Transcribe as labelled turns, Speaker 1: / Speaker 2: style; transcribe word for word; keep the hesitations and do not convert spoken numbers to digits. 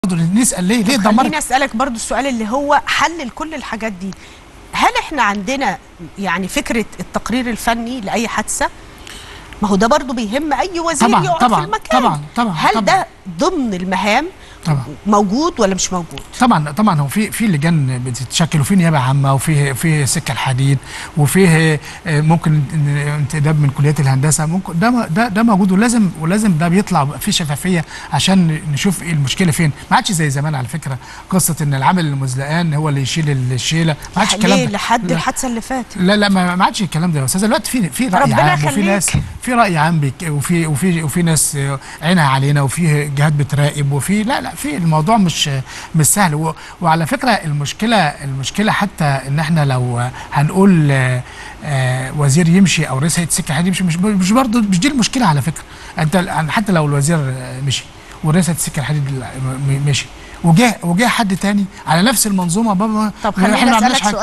Speaker 1: نسال ليه ليه
Speaker 2: دمرت. خليني اسالك برضو السؤال اللي هو حل لكل الحاجات دي. هل احنا عندنا يعني فكره التقرير الفني لاي حادثه؟ ما هو ده برضو بيهم اي وزير
Speaker 1: طبعًا
Speaker 2: يقعد
Speaker 1: طبعًا
Speaker 2: في المكان.
Speaker 1: طبعا طبعا
Speaker 2: هل
Speaker 1: طبعًا
Speaker 2: ده ضمن المهام
Speaker 1: طبعا
Speaker 2: موجود ولا مش موجود؟
Speaker 1: طبعا طبعا هو في في لجان بتتشكل، وفي نيابه عامه، وفي في سكه الحديد، وفيه ممكن انتداب من كليات الهندسه، ممكن ده ده ده موجود، ولازم ولازم ده بيطلع في شفافيه عشان نشوف ايه المشكله فين. ما عادش زي زمان على فكره قصه ان العامل المزلقان هو اللي يشيل الشيله، ما عادش الكلام ده
Speaker 2: لحد الحادثه اللي فاتت.
Speaker 1: لا لا ما عادش الكلام ده يا استاذ. دلوقتي في في راي عام، وفي ناس في راي عام بيك، وفي وفي وفي ناس عينها علينا، وفي جهات بتراقب، وفي لا لا في الموضوع مش مش سهل. وعلى فكره المشكله المشكله حتى ان احنا لو هنقول آآ آآ وزير يمشي او رئيس هيئه السكه الحديد يمشي، مش مش برضه مش دي المشكله على فكره. انت حتى لو الوزير مشي ورئيس هيئه السكه الحديد مشي وجه وجه حد تاني على نفس المنظومه، بابا
Speaker 2: طب خليني اسالك سؤال